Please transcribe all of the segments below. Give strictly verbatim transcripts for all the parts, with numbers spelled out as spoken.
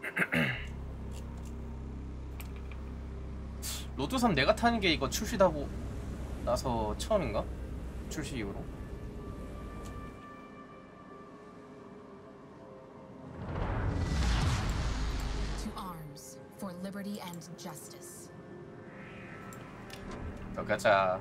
로드 삼 내가 타는 게 이거 출시하고 나서 처음인가? 출시 이후로. To arms for liberty and justice. 더 가자.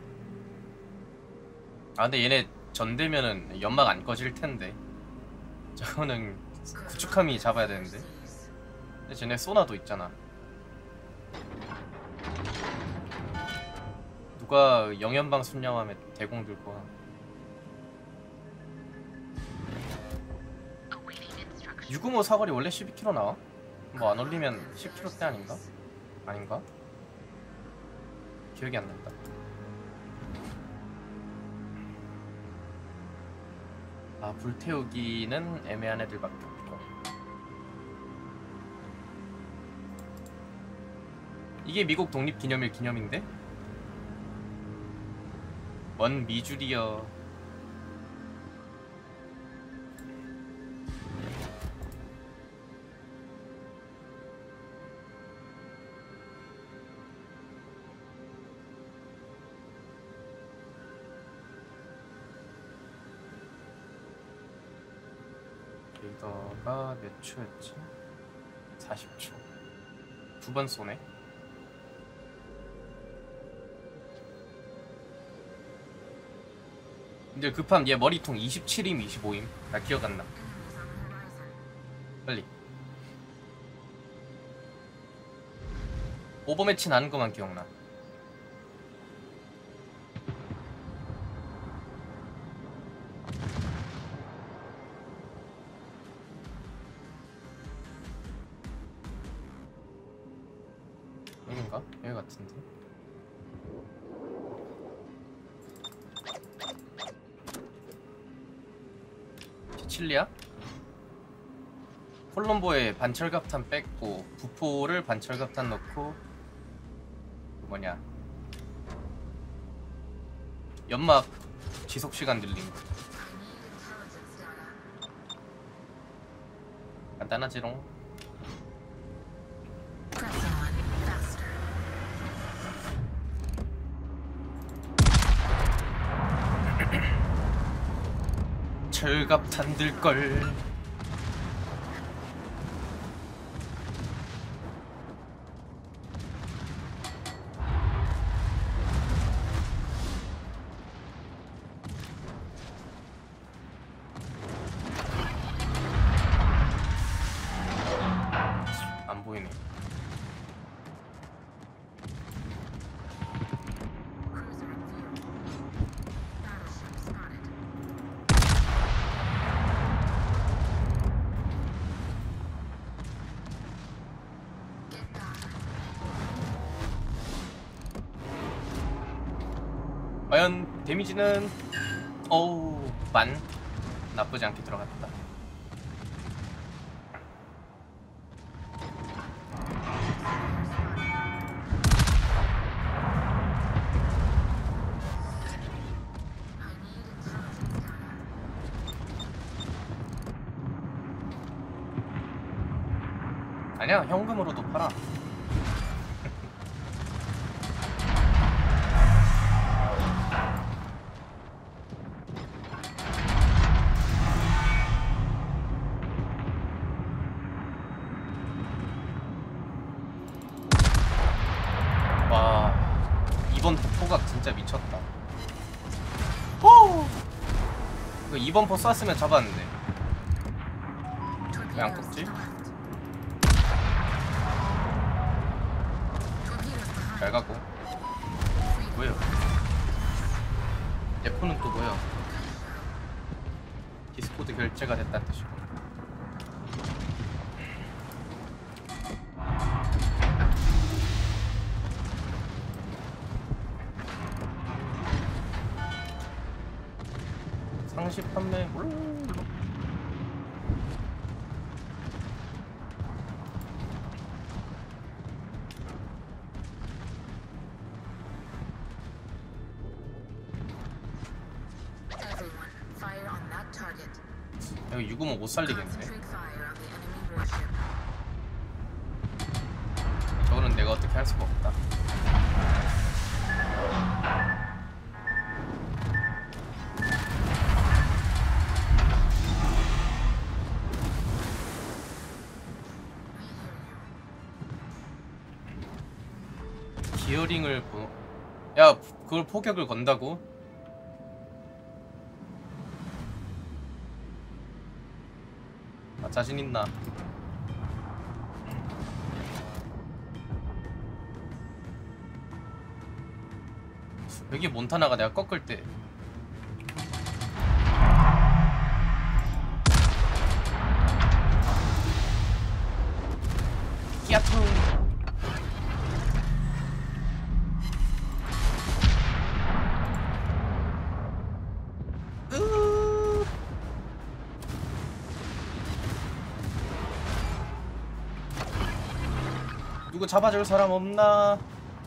아 근데 얘네 전되면은 연막 안 꺼질 텐데. 저거는 구축함이 잡아야 되는데. 근데 쟤네 소나도 있잖아. 누가 영연방 순양하면 대공 들고 와. 육백오십오 사거리 원래 십이 킬로미터 나와? 뭐 안 올리면 십 킬로미터대 아닌가? 아닌가? 기억이 안 난다. 아 불태우기는 애매한 애들밖에 없고. 이게 미국 독립기념일 기념인데? 원 미주리여. 레이더가 몇 초였지? 사십 초. 두 번 쏘네. 근데 급함 얘 머리통 이십칠임 이십오임? 나 기억 안 나. 빨리. 오버매치 나는 것만 기억나. 여긴가? 여기 같은데. 시칠리아? 콜롬보에 반철갑탄 뺐고 부포를 반철갑탄 넣고 그 뭐냐 연막 지속시간 늘린 거. 간단하지롱. 철갑탄 들걸. 안 보이네. 과연 데미지는 어우 만 나쁘지 않게 들어갔다. 아니야 현금으로도 팔아. 와 이번 포각 진짜 미쳤다. 호! 이거 이번 포 쐈으면 잡았는데 왜 안 꺾지? 잘 가고. 뭐예요? 내 폰은 또 뭐야? 디스코드 결제가 됐다는 뜻이고. 상시 판매 물론. 여기 육백오십오 못 살리겠네. 내가 어떻게 할 수가 없다. 기어링을 보... 야, 그걸 포격을 건다고? 아, 자신 있나? 여기 몬타나가 내가 꺾을 때 끼아퉁. 으 누구 잡아줄 사람 없나?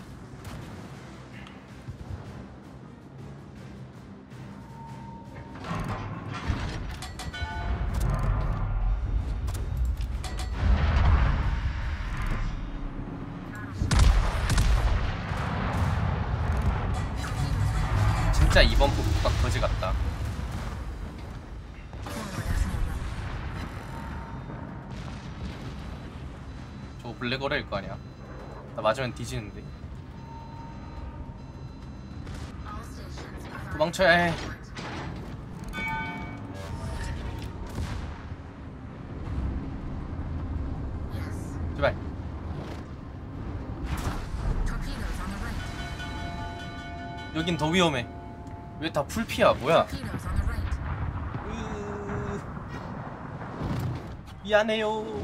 진짜 이번 부부가 거지 같다. 저거 블랙어레일 거 아니야? 나 맞으면 뒤지는데. 도망쳐야 해. 제발. 여긴 더 위험해. 왜 다 풀피야? 뭐야? 으... 미안해요.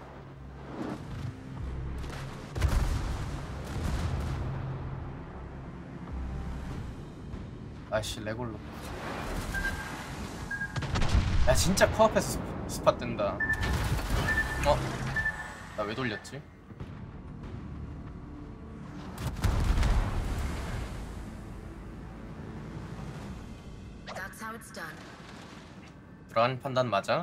아씨, 레골로. 야, 진짜 코앞에서 스, 스팟 뜬다. 어? 나 왜 돌렸지? 불안한 판단 맞아?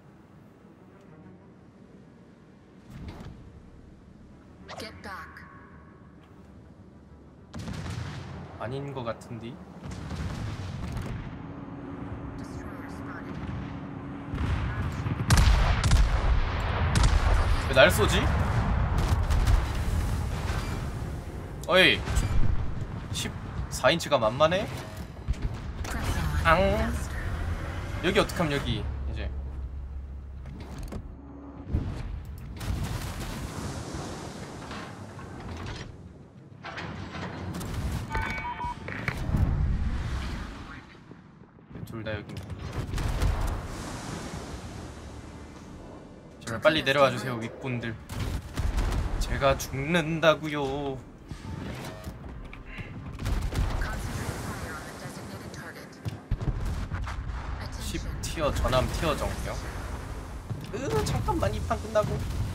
아닌 거 같은데? 왜 날 쏘지? 어이, 십사 인치가 만만해? 앙. 여기 어떡함. 여기 이제 둘 다 여기. 제발 빨리 내려와 주세요, 윗분들. 제가 죽는다고요. 십 티어 전함 티어 정령. 으 잠깐만, 이 판 끝나고.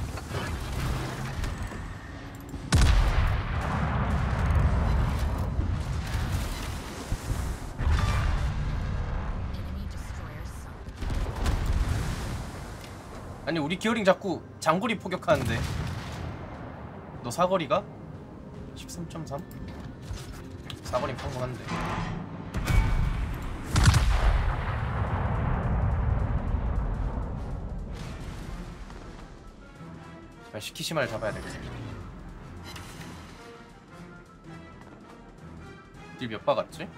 아니, 우리 기어링 자꾸 장거리 포격하는데. 너 사거리가? 십삼 점 삼? 사거리 평범한데. 제발 시키시마를 잡아야 되겠어. 딜 몇 박았지?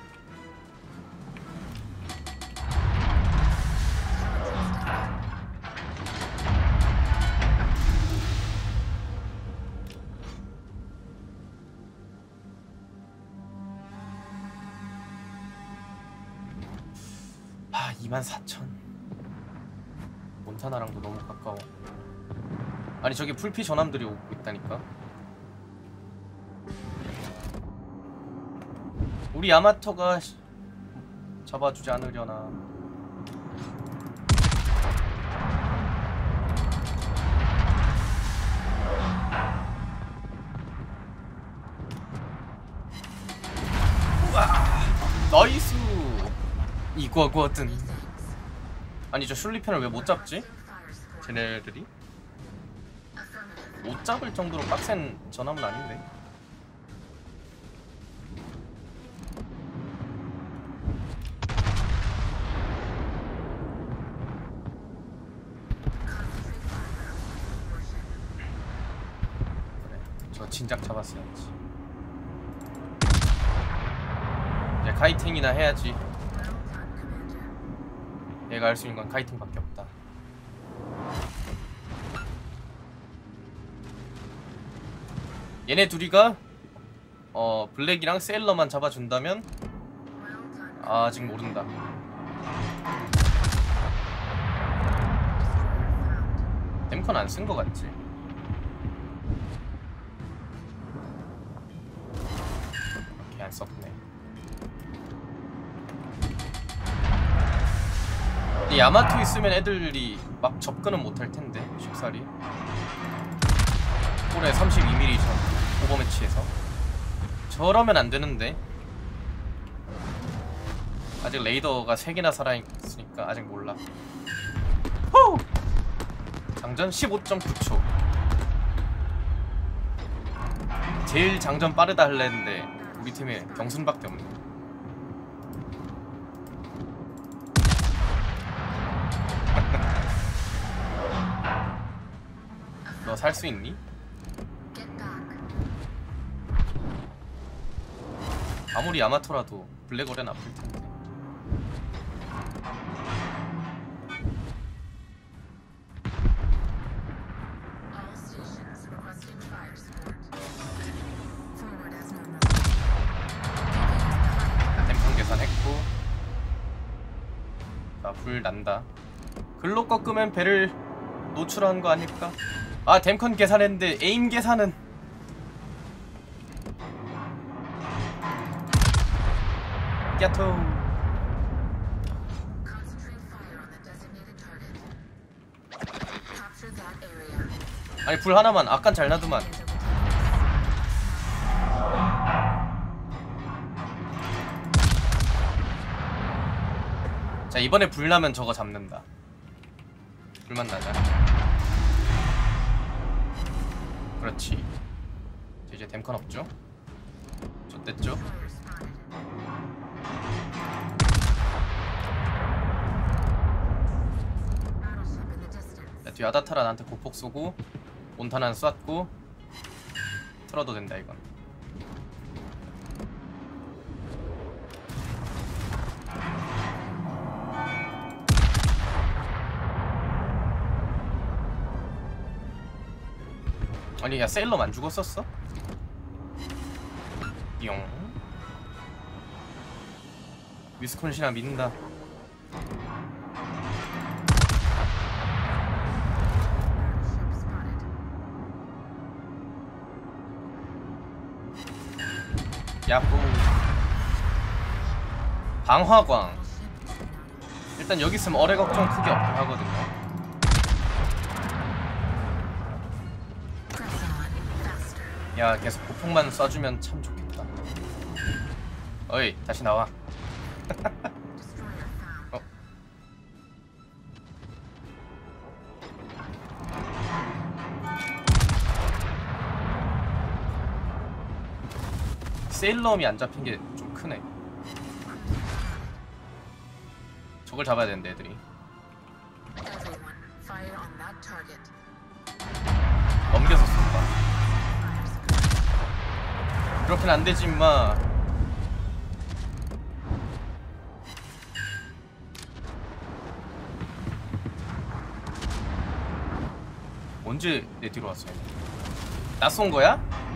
아, 이만 사천. 몬타나랑도 너무 가까워. 아니, 저기 풀피 전함들이 오고 있다니까. 우리 야마토가 잡아주지 않으려나. 우와, 나이스. 이거거든. 아니, 저 슐리편을 왜 못 잡지? 쟤네들이? 못 잡을 정도로 빡센 전함은 아닌데. 그래, 저 진작 잡았어야지. 이제 카이팅이나 해야지. 얘가 할 수 있는 건 카이팅밖에 없다. 얘네 둘이가 어 블랙이랑 세일러만 잡아준다면 아직 모른다. 댐컨 안 쓴 거 같지? 오케이, 안 썼네. 야마토 있으면 애들이 막 접근은 못할 텐데 쉽사리. 올해 삼십이 밀리미터 전 오버매치에서 저러면 안 되는데. 아직 레이더가 세 개나 살아있으니까 아직 몰라. 후! 장전 십오 점 구 초. 제일 장전 빠르다 할래 했는데 우리 팀에 경순밖에 없네. 너 살 수 있니? 아무리 야마토라도 블랙홀엔 아플 텐데. 댐컨 계산했고. 자, 불 난다. 글로 꺾으면 배를 노출한 거 아닐까? 아, 댐컨 계산했는데 에임 계산은 야토. 아니, 불 하나만 아깐 잘 놔두만. 자, 이번에 불 나면 저거 잡는다. 불만 나자. 그렇지. 이제 댐컨 없죠? 좋댔죠? 뒤에 아다타라 나한테 고폭 쏘고 몬타나는 쐈고 틀어도 된다 이건. 아니, 야, 세일럼 안 죽었었어? 띠용. 위스콘시나 믿는다. 야호. 방화광. 일단 여기 있으면 어뢰 걱정 크게 없긴 하거든요. 야, 계속 고폭만 쏴주면 참 좋겠다. 어이, 다시 나와. 어? 세일럼이 안 잡힌 게 좀 크네. 저걸 잡아야 되는데 애들이. 넘겨서 쏜다. 그렇게는 안 되지 임마. 언제 내 뒤로 왔어요? 나 쏜 거야?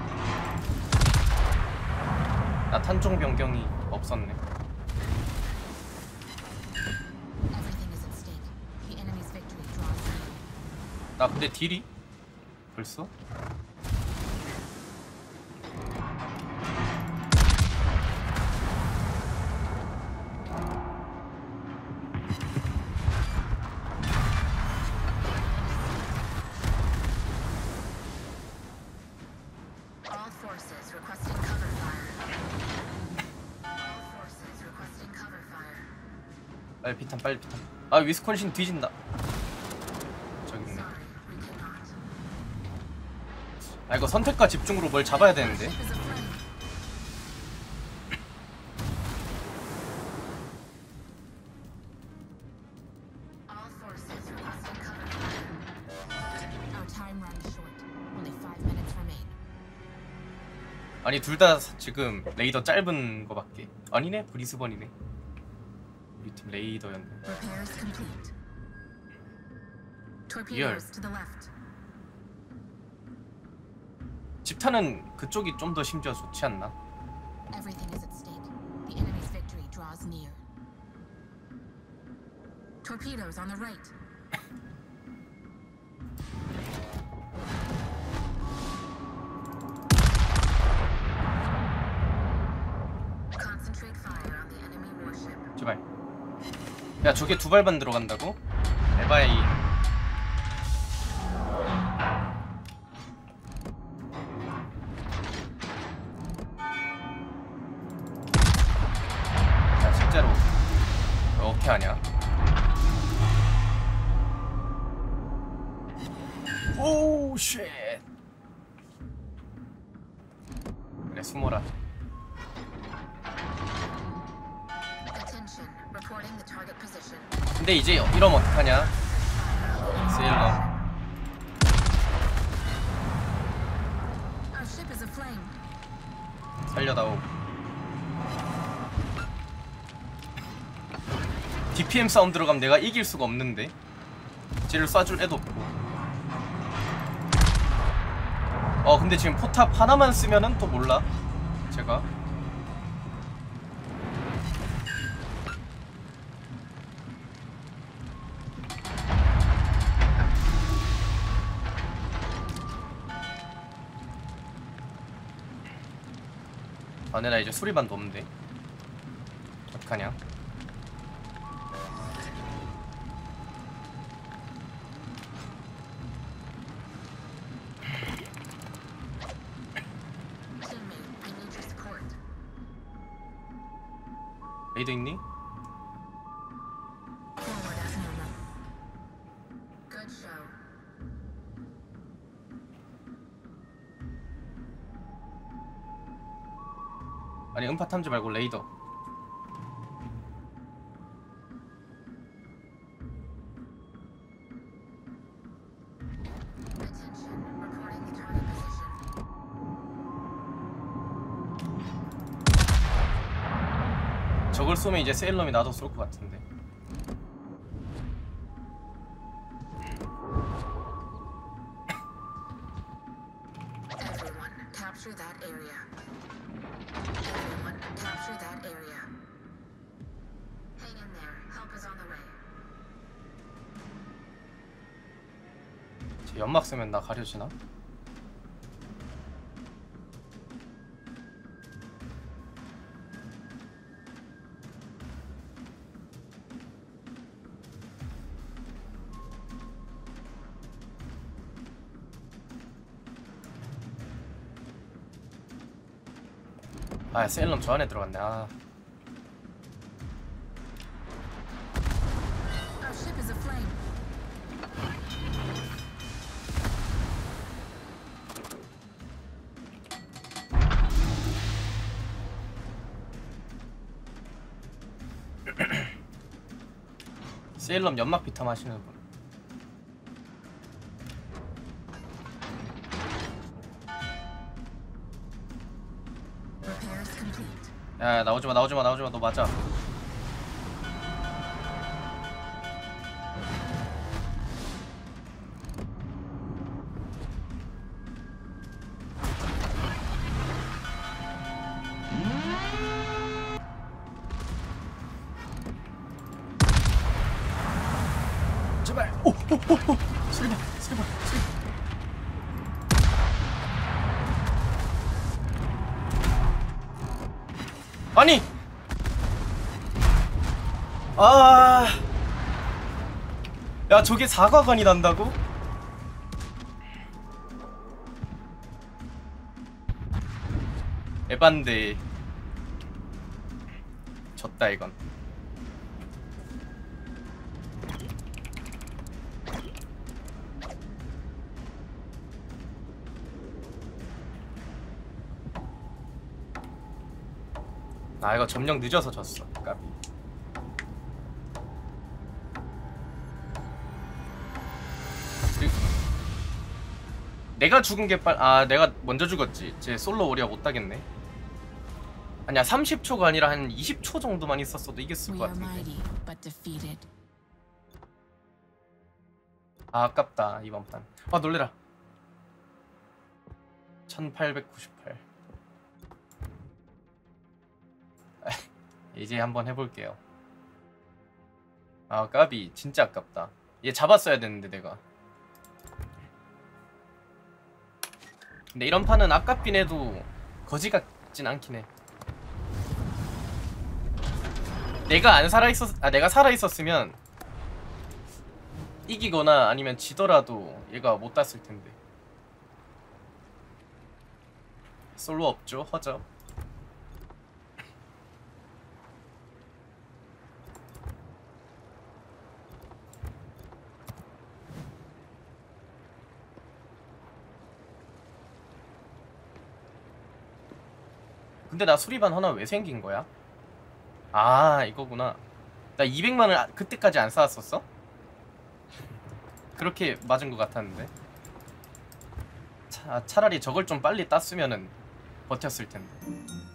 나 탄종 변경이 없었네. 나 근데 딜이? 벌써? 빨리 피탄, 빨리 피탄. 아, 위스콘신 뒤진다. 저기 있네. 아 이거 선택과 집중으로 뭘 잡아야 되는데. Ship is aflame. All forces requesting cover fire. Our time runs short. Only five minutes remain. 아니 둘 다 지금 레이더 짧은 거밖에. 아니네 브리스번이네. 우리 팀 레이더였네. Repairs complete. Torpedoes to the left. 집탄은 그쪽이 좀 더 심지어 좋지 않나? Everything is at stake. The enemy's victory draws near. Torpedoes on the right. Concentrate fire on the enemy warship. 제발. 야 저게 두 발만 들어간다고? 에바이. 야 진짜로 왜 어떻게 하냐? 오우 쉣. 그래 숨어라. Attention. Reporting the target position. 근데 이제 이러면 어떡하냐? 세일러. Our ship is aflame. 살려다오. 디피엠 싸움 들어가면 내가 이길 수가 없는데. 쟤를 쏴줄 애도 없고. 어 근데 지금 포탑 하나만 쓰면은 또 몰라. 제가. 아, 근데 나 이제 수리반도 없는데 어떡하냐? Teammate, I need your support. 레이드 있니? Forward as normal. Good show. 아니 음파 탐지 말고 레이더. Attention. Reporting the target position. 저걸 쏘면 이제 세일럼이 나도 쏠 것 같은데. Everyone, capture that area. Everyone, capture that area. Hang in there. Help is on the way. 제 연막 쓰면 나 가려지나? 아 세일럼 저 안에 들어갔네. 아 Our ship is aflame. 세일럼 연막 비탐 하시는 분. Repairs complete. 야 나오지마 나오지마 나오지마. 너 맞아. 제발. 오오오오 수리봐 수리봐 수리봐. 아니 아, 야 저게 사과관이 난다고? 에반데 졌다 이건. 아 이거 점령 늦어서 졌어. 까비. 그리고 내가 죽은 게 빨.. 아 내가 먼저 죽었지. 제 솔로 오리아 못 따겠네. 아니야 삼십 초가 아니라 한 이십 초 정도만 있었어도 이겼을 We 것 are 같은데. mighty, but defeated. 아 아깝다 이번 판. 아 놀래라. 천팔백구십팔. 이제 한번 해볼게요. 아 까비 진짜 아깝다. 얘 잡았어야 됐는데 내가. 근데 이런 판은 아깝긴 해도 거지 같진 않긴 해. 내가 안 살아있었.. 아 내가 살아있었으면 이기거나 아니면 지더라도 얘가 못 땄을 텐데. 솔로 없죠 허접. 근데 나 수리반 하나 왜 생긴 거야? 아 이거구나. 나 이백만을 그때까지 안 쌓았었어? 그렇게 맞은 것 같았는데. 차, 차라리 저걸 좀 빨리 땄으면은 버텼을 텐데.